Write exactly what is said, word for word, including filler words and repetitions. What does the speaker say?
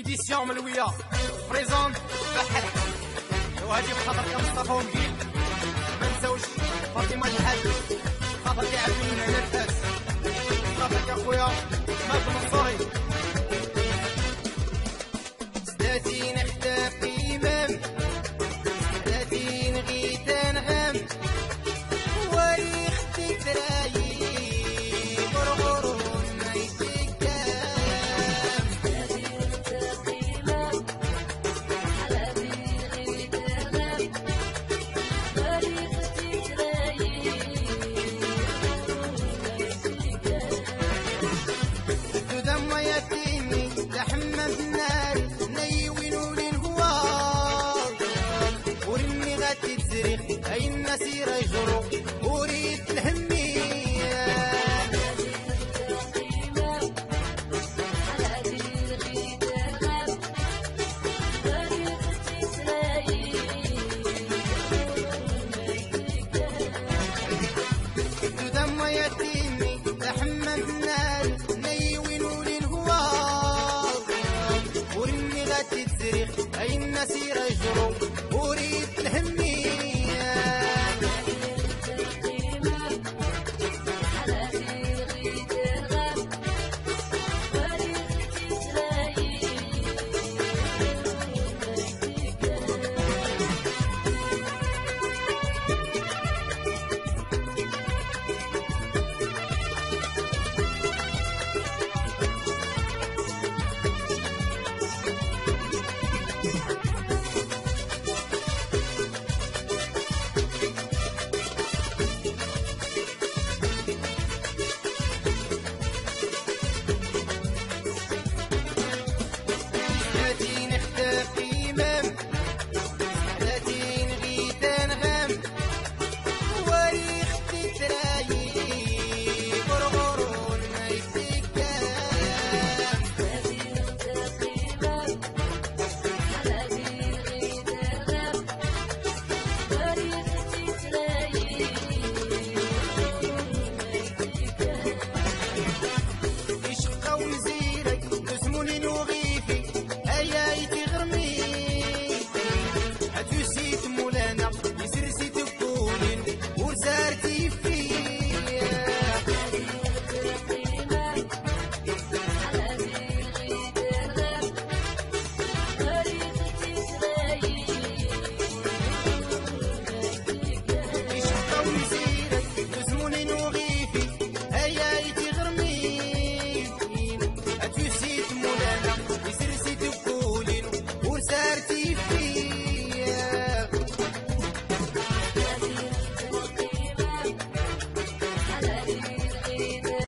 ايديسيون ملويه بريزونت بحر وهادي بخاطرك مصطفى ونبيل ما نساوش فاطمه الحاج خاطرك يا عبد هنا الفاس خاطرك يا خويا مالك منصوري ثلاثين حتى قيمام ثلاثين غيتان غام وري اختي ترايي أي النسير يجرو وريد الهمية دم يتيمي لحمة النار نيوينو للهوار ورمي غاتي تزريخ أي النسير يجرو